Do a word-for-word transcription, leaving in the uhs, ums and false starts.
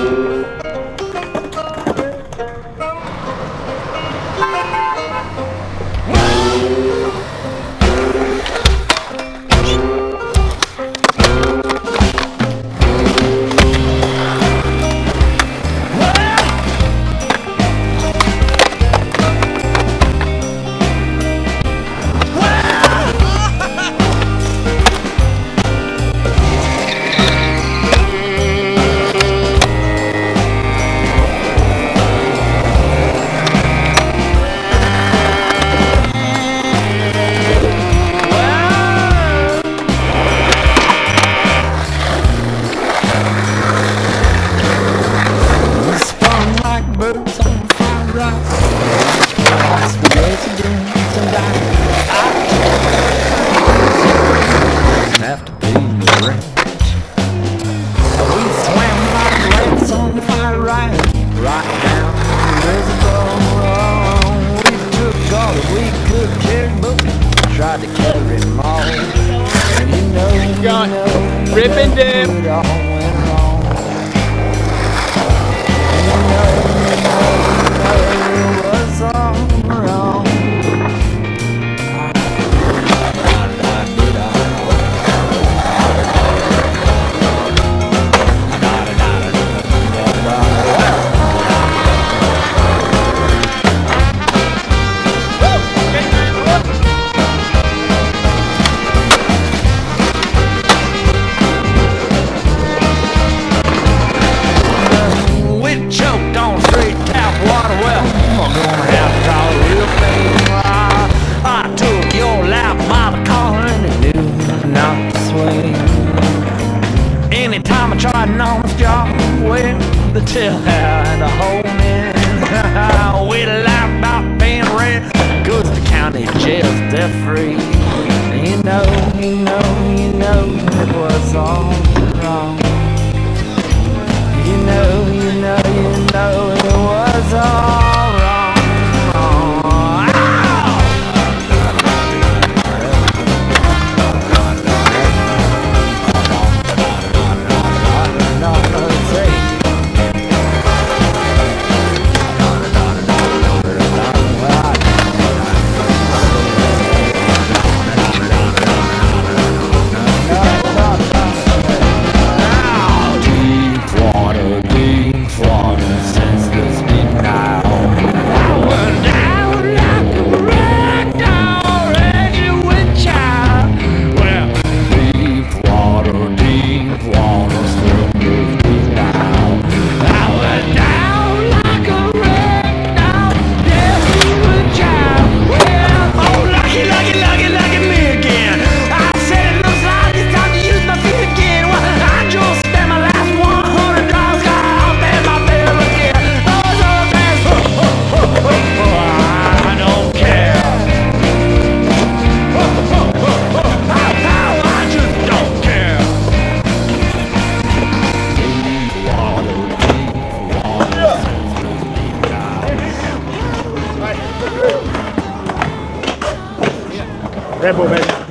Rip and dip. Anytime I try an honest job, well, the tail had a hole in. We laugh about paying rent, cause the county jail's debt free. You know, you know, you know, it was all wrong. You know, you know, you know, it was all wrong. Red Bull, baby.